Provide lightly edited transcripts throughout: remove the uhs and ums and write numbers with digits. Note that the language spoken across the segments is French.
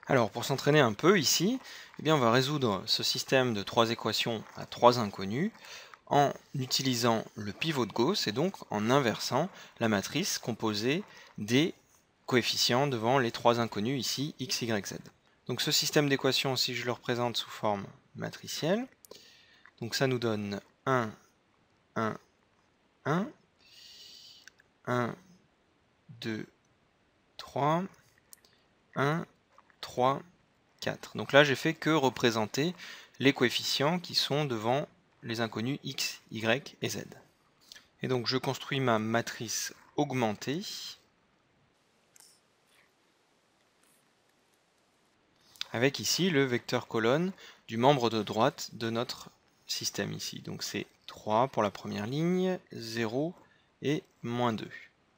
Alors, pour s'entraîner un peu ici, eh bien, on va résoudre ce système de trois équations à trois inconnus en utilisant le pivot de Gauss et donc en inversant la matrice composée des coefficients devant les trois inconnus ici, x, y, z. Donc ce système d'équations, si je le représente sous forme matricielle, donc ça nous donne 1, 1, 1, 1, 2, 3, 1, 3, 4. Donc là, j'ai fait que représenter les coefficients qui sont devant les inconnus x, y et z. Et donc je construis ma matrice augmentée avec ici le vecteur colonne du membre de droite de notre système ici. Donc c'est 3 pour la première ligne, 0 et moins 2.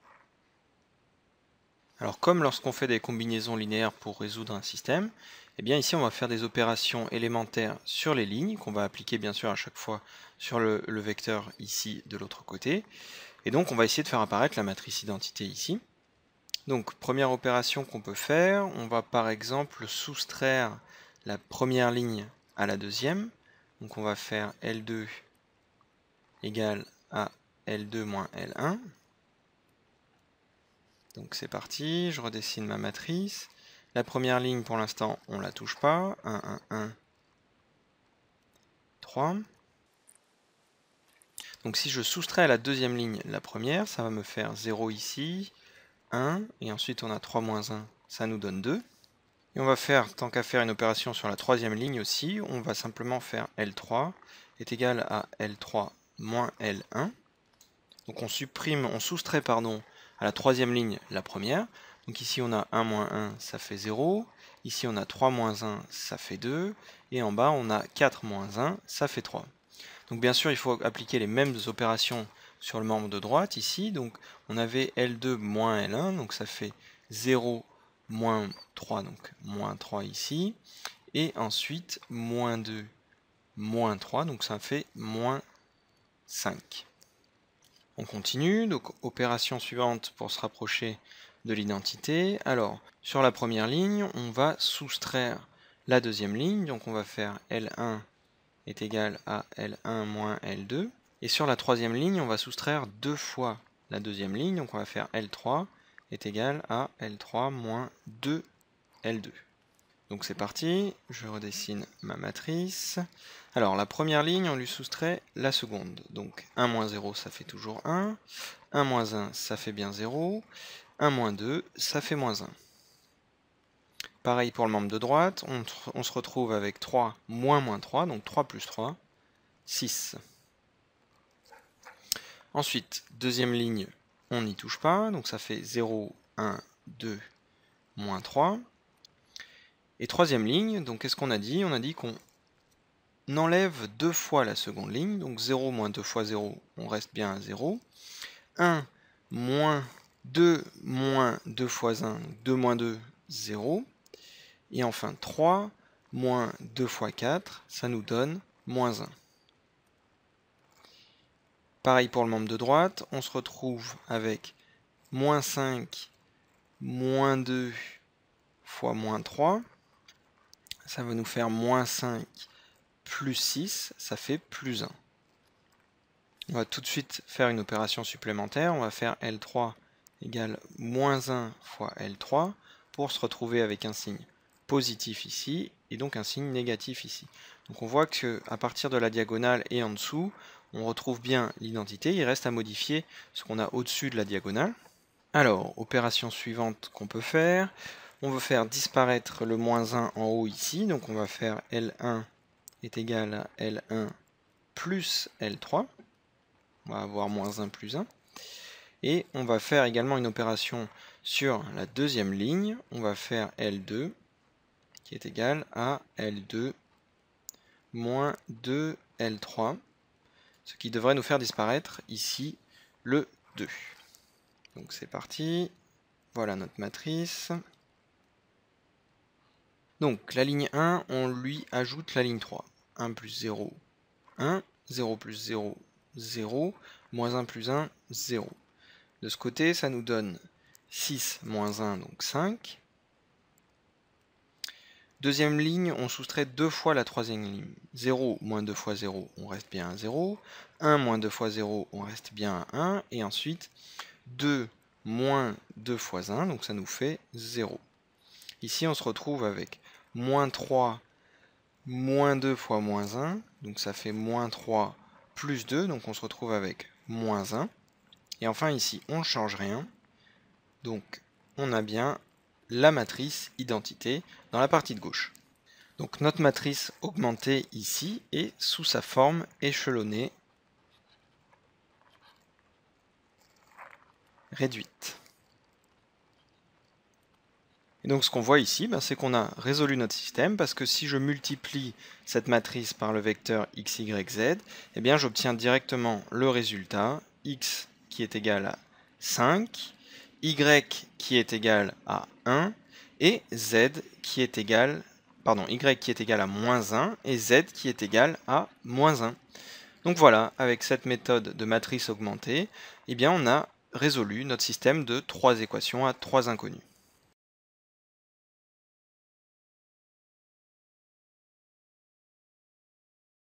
Alors comme lorsqu'on fait des combinaisons linéaires pour résoudre un système, eh bien ici on va faire des opérations élémentaires sur les lignes, qu'on va appliquer bien sûr à chaque fois sur le vecteur ici de l'autre côté. Et donc on va essayer de faire apparaître la matrice identité ici. Donc première opération qu'on peut faire, on va par exemple soustraire la première ligne à la deuxième. Donc on va faire L2 égale à L2 moins L1. Donc c'est parti, je redessine ma matrice. La première ligne pour l'instant on ne la touche pas. 1, 1, 1, 3. Donc si je soustrais à la deuxième ligne la première, ça va me faire 0 ici, 1, et ensuite on a 3 moins 1, ça nous donne 2. Et on va faire, tant qu'à faire une opération sur la troisième ligne aussi, on va simplement faire L3 est égal à L3 moins L1. Donc on soustrait à la troisième ligne la première. Donc ici on a 1 moins 1, ça fait 0. Ici on a 3 moins 1, ça fait 2. Et en bas on a 4 moins 1, ça fait 3. Donc bien sûr il faut appliquer les mêmes opérations sur le membre de droite ici. Donc on avait L2 moins L1, donc ça fait 0 moins 3, donc moins 3 ici. Et ensuite moins 2 moins 3, donc ça fait moins 5. On continue, donc opération suivante pour se rapprocher de l'identité. Alors, sur la première ligne, on va soustraire la deuxième ligne, donc on va faire L1 est égal à L1 moins L2. Et sur la troisième ligne, on va soustraire deux fois la deuxième ligne, donc on va faire L3 est égal à L3 moins 2L2. Donc c'est parti, je redessine ma matrice. Alors la première ligne, on lui soustrait la seconde. Donc 1 moins 0, ça fait toujours 1. 1 moins 1, ça fait bien 0. 1 moins 2, ça fait moins 1. Pareil pour le membre de droite, on se retrouve avec 3 moins 3, donc 3 plus 3, 6. Ensuite, deuxième ligne, on n'y touche pas, donc ça fait 0, 1, 2, moins 3. Et troisième ligne, donc qu'est-ce qu'on a dit? On a dit qu'on enlève deux fois la seconde ligne, donc 0 moins 2 fois 0, on reste bien à 0. 1 moins 2 moins 2 fois 1, 2 moins 2, 0. Et enfin 3 moins 2 fois 4, ça nous donne moins 1. Pareil pour le membre de droite, on se retrouve avec moins 5 moins 2 fois moins 3. Ça va nous faire moins 5 plus 6, ça fait plus 1. On va tout de suite faire une opération supplémentaire. On va faire L3 égale moins 1 fois L3 pour se retrouver avec un signe positif ici et donc un signe négatif ici. Donc on voit qu'à partir de la diagonale et en dessous, on retrouve bien l'identité. Il reste à modifier ce qu'on a au-dessus de la diagonale. Alors, opération suivante qu'on peut faire. On veut faire disparaître le moins 1 en haut ici. Donc on va faire L1 est égal à L1 plus L3. On va avoir moins 1 plus 1. Et on va faire également une opération sur la deuxième ligne. On va faire L2 qui est égal à L2 moins 2L3. Ce qui devrait nous faire disparaître ici le 2. Donc c'est parti. Voilà notre matrice. Donc la ligne 1, on lui ajoute la ligne 3. 1 plus 0, 1. 0 plus 0, 0. Moins 1 plus 1, 0. De ce côté, ça nous donne 6 moins 1, donc 5. Deuxième ligne, on soustrait 2 fois la troisième ligne. 0 moins 2 fois 0, on reste bien à 0. 1 moins 2 fois 0, on reste bien à 1. Et ensuite, 2 moins 2 fois 1, donc ça nous fait 0. Ici, on se retrouve avec moins 3, moins 2 fois moins 1, donc ça fait moins 3 plus 2, donc on se retrouve avec moins 1. Et enfin ici, on ne change rien, donc on a bien la matrice identité dans la partie de gauche. Donc notre matrice augmentée ici est sous sa forme échelonnée réduite. Et donc ce qu'on voit ici, c'est qu'on a résolu notre système, parce que si je multiplie cette matrice par le vecteur x, y, z, eh bien j'obtiens directement le résultat, x qui est égal à 5, y qui est égal à 1, et z qui est égal, y qui est égal à moins 1, et z qui est égal à moins 1. Donc voilà, avec cette méthode de matrice augmentée, eh bien on a résolu notre système de 3 équations à 3 inconnus.